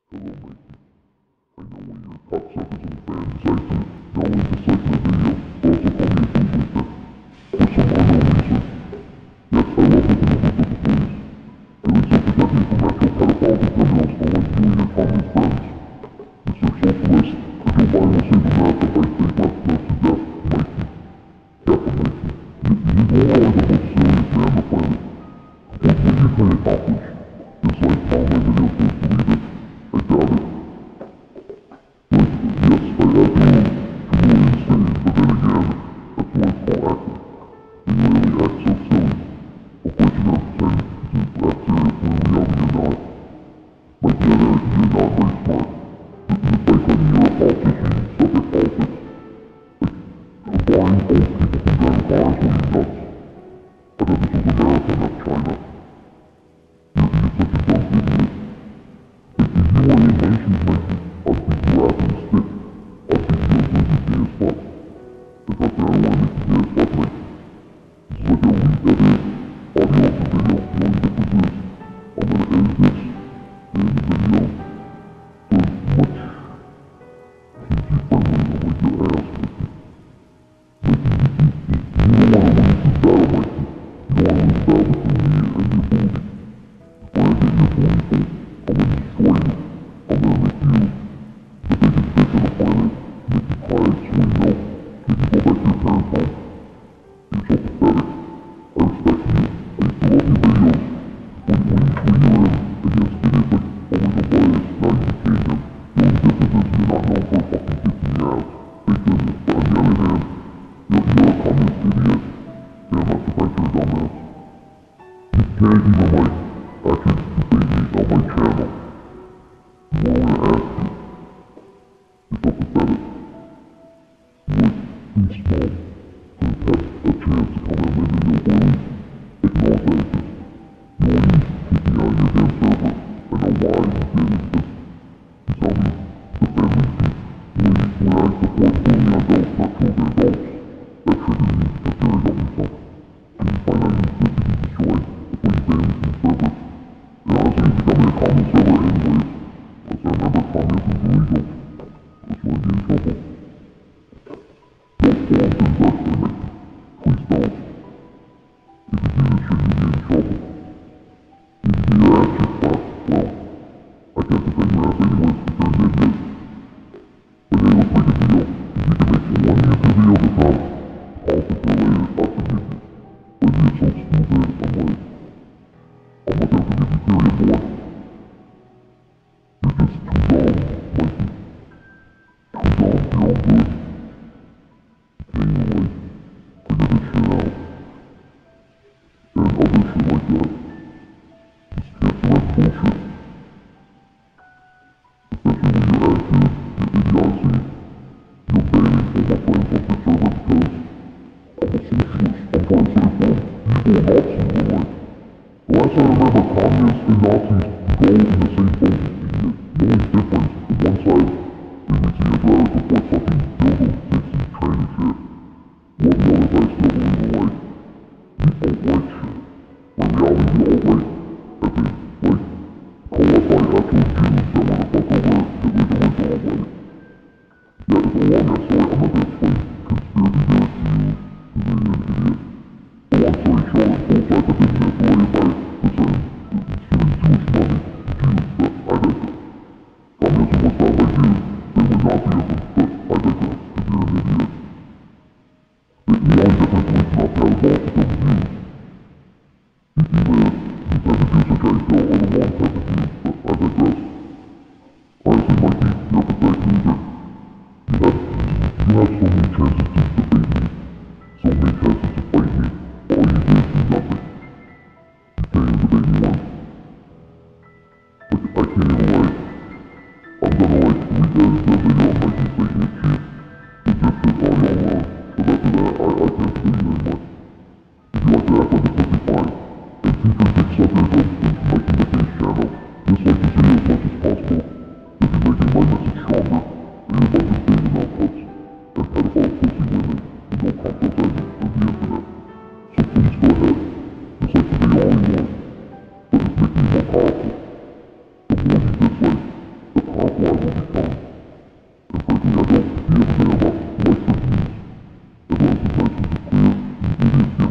Hello, Mikey. I know when your cocksuckers and fans decide to not only dislike the video, but also call me a bootlicker. For some unknown reason. Yes, I love looking at motherfucker police. Doing so protect me from actual pedophiles and criminals unlike you and your common friends. Mr. Socialist, or Joe Biden will save America by fake left us to death, Mikey. Kappa Mikey. You are the most serious man on the planet. What are you trying to accomplish? Dislike how my video says believe it. I doubt it. Like, yes, I have to really insane, but then again, that's what I call acting. When you really act so silly, of course you gotta pretend to act serious when in reality you're not. Like the other, you're not very smart. Just like when you're a politician, you suck at politics. Like, barring old people from driving cars when you're nuts. I thought this was America, not China. You're such a dumb idiot. Like, if you want any nations, Mikey, I'll beat you out with a stick. I'll beat you up until you're gay as fuck. And trust me, I don't want to make you gay as fuck, Mikey. This is like a re-edited audio of the video. The only difference is, I'm gonna edit this in the video so it's much PG-friendly, unlike your ass, Mikey. Mikey, you don't want to lose this battle, Mikey. You don't want to lose the battle between me and your booty. When I hit your booty hole, I'm gonna destroy you. I'm gonna make you the biggest fish on the planet, make you cry and swing milk, make you go back to your parents' home. You're so pathetic. I respect you. I used to love your videos. When you were in against idiots like OriginalBloodAce, now you became him. The only difference is you're not known for fucking kicking me out. Thank goodness. But on the other hand, you're a communist idiot. And I'm not surprised you're a dumbass. You can't even like actually debate me on my channel. You want to ask you. You're so pathetic. You look too small to have a chance to come out my video or at least acknowledge that exists. You only kicked me out of your damn server. I know why you did it because you tell me the family beef. When I support bullying adults, not children adults, that triggers me because you're an adult yourself. And you find out you exist to be destroyed. That's why you ban me from servers. And honestly, you think I'm in a common server anyways. Unless I remember communism's illegal. That's why I get in trouble. Don't fall into the dark side, Mikey. Please don't. If you do this shit, you get in trouble. If you get your ass kicked off, well, I can't defend your ass anyways because you're an idiot. But hey, let's make a deal. If you can make one YouTube video that's not politics related, I'll forgive you. But you're so stupid, I'm not gonna forgive you, period, boy. You're just too dumb, Mikey. Too dumb for your own good. Anyway, figure this shit out. And other shit like that. Just can't direct bullshit. Especially when your attitude, your idiocy, you're banning all my friends off your server because I'm a socialist. I'm trying to say from evil Nazis, alright? The last time I remember communists and Nazis go in the same boat, idiot. The only difference, on one side, they reach the Israel to support fucking dildo, Dixie, tranny shit. While the other side still believe in like, the alt-right shit. When in reality, the alt-right, as in, like, qualify actual Jews that want to fuck over Hitler's original alt-right. Yeah, it's a long ass story. I'm not gonna explain conspiracy theories to you, because you're an idiot. But long story short, both sides have been manipulated by the certain giving Jewish money to Jews, but I digress. Communism was not like Jews. They were Nazism, but I digress, because you're an idiot. The only difference was not to have a ball to kill the Jews. Either the type of Jews they're trying to kill or the wrong type of Jews, but I digress. Honestly, Mikey, you're a pathetic loser. You have so many chances to debate me, so many chances to fight me, all you did is do nothing. You can't even debate me once. Like, I can't even like, I'm gonna like re-edit the video on Mikey saying it cheap, with just his audio alone, but after that, I can't debate you anymore. If you like to act like a pussy, fine. And future dick suckers of Mikey Mikey's channel, dislike this video as much as possible. This is making my message stronger. And you're about to big enough cuts and pedophile pussy women who don't comprehend on the internet. So please go ahead. Dislike the video all you want. But it's making you more powerful. The more you dislike, the why will be done. And frankly, I don't give a damn about likes or views. As long as the message is clear, you idiots get